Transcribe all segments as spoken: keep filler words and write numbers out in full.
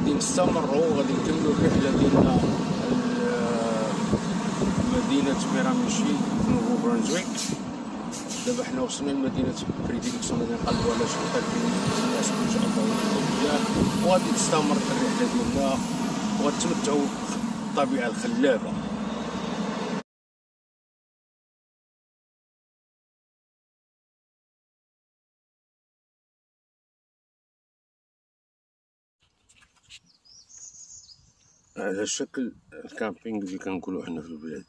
غادي نستمروا غادي نكملوا الرحله ديالنا لمدينه ميراميشي في نوفو برانزويك. دابا حنا وصلنا لمدينه بريديليكسيون، غادي نقلبوا على شي حال فين الناس ان شاء الله وياك، وغادي تستمر الرحله ديالنا وغتمتعوا بالطبيعه الخلابه. على شكل الكامبينغ اللي كنقولوا حنا في البلاد،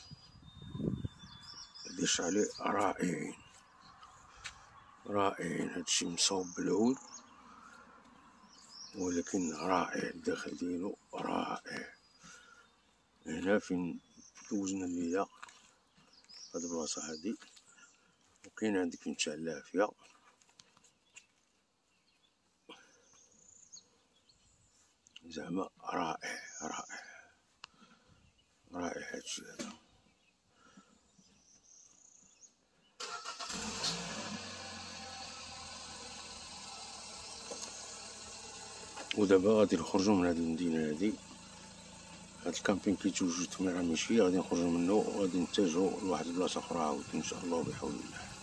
هادي شالي رائعين رائعين، هادشي مصوب بالعود ولكن رائع، الداخل ديالو رائع. هنا فين دوزنا الليلة هاد البلاصة هادي، وكاين عندك فين تشعل العافية. زعما رائع رائع رائع هادشي هذا. ودابا غادي نخرجو من هاد المدينة هادي، هاد الكامبينغ كيتوجد في ميراميشي، غادي نخرجو منو وغادي نتجهو لواحد البلاصة أخرى عاود إن شاء الله بحول الله.